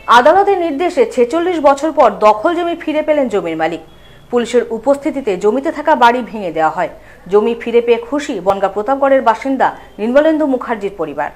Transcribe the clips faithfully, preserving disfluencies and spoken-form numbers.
আদালতের নির্দেশে ছেচল্লিশ বছর পর দখল জমি ফিরে পেলেন জমির মালিক। পুলিশের উপস্থিতিতে জমিতে থাকা বাড়ি ভেঙে দেওয়া হয়। জমি ফিরে পেয়ে খুশি বনগাঁ প্রতাপগড়ের বাসিন্দা নির্মলেন্দু মুখার্জির পরিবার।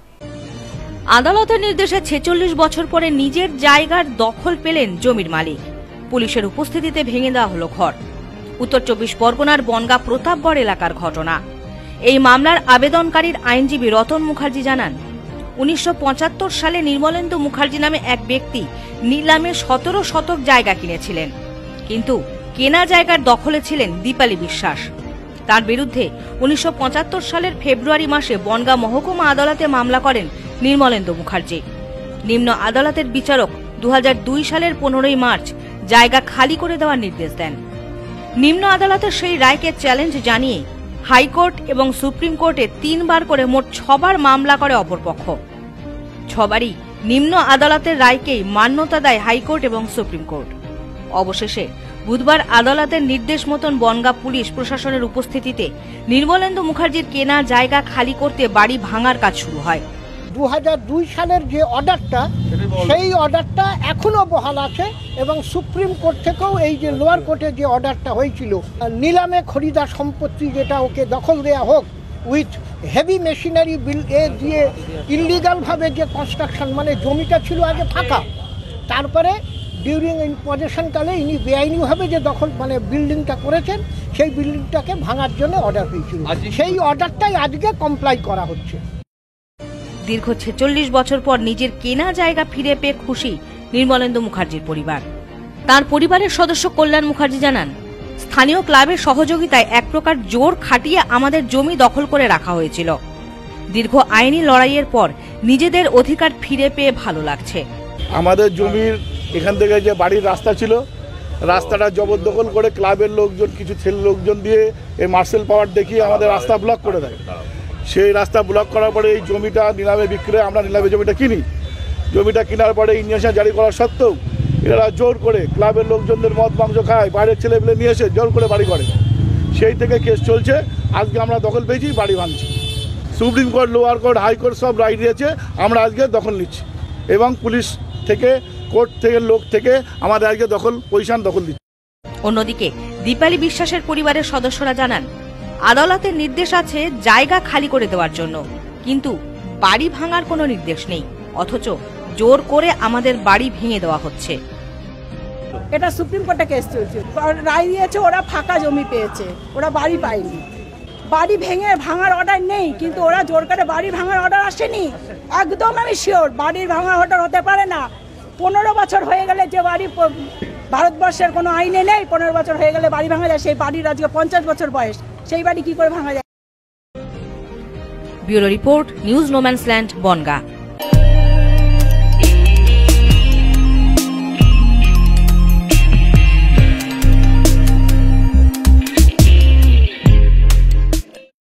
আদালতের নির্দেশে ছেচল্লিশ বছর পরে নিজের জায়গার দখল পেলেন জমির মালিক। পুলিশের উপস্থিতিতে ভেঙে দেওয়া হলো ঘর। উত্তর চব্বিশ পরগনার বনগাঁ প্রতাপগড় এলাকার ঘটনা। এই মামলার আবেদনকারীর আইনজীবী রতন মুখার্জি জানান, উনিশশো পঁচাত্তর সালে নির্মলেন্দু মুখার্জি নামে এক ব্যক্তি নিলামে সতেরো শতক জায়গা কিনেছিলেন, কিন্তু কেনা জায়গার দখলে ছিলেন দীপালি বিশ্বাস। তার বিরুদ্ধে উনিশশো পঁচাত্তর সালের ফেব্রুয়ারি মাসে বনগাঁ মহকুমা আদালতে মামলা করেন নির্মলেন্দু মুখার্জি। নিম্ন আদালতের বিচারক দু হাজার দুই সালের পনেরোই মার্চ জায়গা খালি করে দেওয়ার নির্দেশ দেন। নিম্ন আদালতের সেই রায়কে চ্যালেঞ্জ জানিয়ে হাইকোর্ট এবং সুপ্রিম কোর্টে তিনবার করে মোট ছবার মামলা করে অপরপক্ষ। ছবারই নিম্ন আদালতের রায়কেই মান্যতা দেয় হাইকোর্ট এবং সুপ্রিম কোর্ট। অবশেষে বুধবার আদালতের নির্দেশ মতন বনগাঁ পুলিশ প্রশাসনের উপস্থিতিতে নির্মলেন্দু মুখার্জির কেনা জায়গা খালি করতে বাড়ি ভাঙার কাজ শুরু হয়। দু হাজার দুই সালের যে অর্ডারটা, সেই অর্ডারটা এখনো বহাল আছে এবং সুপ্রিম কোর্ট থেকেও এই যে লোয়ার কোর্টে যে অর্ডারটা হয়েছিল নিলামে খরিদা সম্পত্তি যেটা ওকে দখল দেওয়া হোক উইথ হেভি মেশিনারি বিল এ দিয়ে ইলিগালভাবে যে কনস্ট্রাকশন, মানে জমিটা ছিল আগে ফাঁকা, তারপরে ডিউরিং ইন পজেশনকালে ইনি বেআইনিভাবে যে দখল মানে বিল্ডিংটা করেছেন, সেই বিল্ডিংটাকে ভাঙার জন্য অর্ডার হয়েছিল। সেই অর্ডারটাই আজকে কমপ্লাই করা হচ্ছে। দীর্ঘ ছেচল্লিশ বছর পর নিজের কেনা জায়গা ফিরে পেয়ে খুশি নির্মলেন্দু মুখার্জির পরিবার। তার পরিবারের সদস্য কল্যাণ মুখার্জি জানান, স্থানীয় ক্লাবের সহযোগিতায় এক প্রকার জোর খাটিয়ে আমাদের জমি দখল করে রাখা হয়েছিল। দীর্ঘ আইনি লড়াইয়ের পর নিজেদের অধিকার ফিরে পেয়ে ভালো লাগছে। আমাদের জমির এখান থেকে যে বাড়ির রাস্তা ছিল, রাস্তাটা জবরদখল করে ক্লাবের লোকজন, কিছু ছেলে লোকজন দিয়ে এই মার্শাল পাওয়ার দেখিয়ে আমাদের রাস্তা ব্লক করে দেয়। সেই রাস্তা ব্লক করার পরে এই জমিটা নিলামে বিক্রি, আমরা নিলামে জমিটা কিনি। জমিটা কেনার পরে ইঞ্জেকশন জারি করা সত্ত্বেও এরা জোর করে ক্লাবের লোকজনদের মদ মাংস খায়, বাইরের ছেলেপেলে নিয়ে এসে জোর করে বাড়ি করে। সেই থেকে কেস চলছে। আজকে আমরা দখল পেয়েছি, বাড়ি ভাঙছি। Supreme court, lower court, high court সব রায় দিয়েছে, আমরা আজকে দখল নিচ্ছি এবং পুলিশ থেকে, কোর্ট থেকে, লোক থেকে আমাদের আজকে দখল পজিশন দখল দিচ্ছে। অন্যদিকে দীপালি বিশ্বাসের পরিবারের সদস্যরা জানান, আদালতের নির্দেশ আছে জায়গা খালি করে দেওয়ার জন্য, কিন্তু বাড়ি ভাঙার কোনো নির্দেশ নেই, অথচ জোর করে আমাদের বাড়ি ভেঙে দেওয়া হচ্ছে। এটা সুপ্রিম কোর্টে কেস চলছে, রায় দিয়েছে ওরা ফাঁকা জমি পেয়েছে, ওরা বাড়ি পায়নি। বাড়ি ভেঙে ভাঙার অর্ডার নেই, কিন্তু ওরা জোর করে বাড়ি ভাঙার অর্ডার আসেনি। একদম আমি শিওর বাড়ির ভাঙার অর্ডার হতে পারে না। পনেরো বছর হয়ে গেলে যে বাড়ি ভারতবর্ষের কোনো আইনে নেই, পনেরো বছর হয়ে গেলে বাড়ি ভাঙা যায়, সেই বাড়ির আজকে পঞ্চাশ বছর বয়স, সেই বাড়ি কি করে ভাঙা যায়? Bureau report, news no man's land, Bongaon.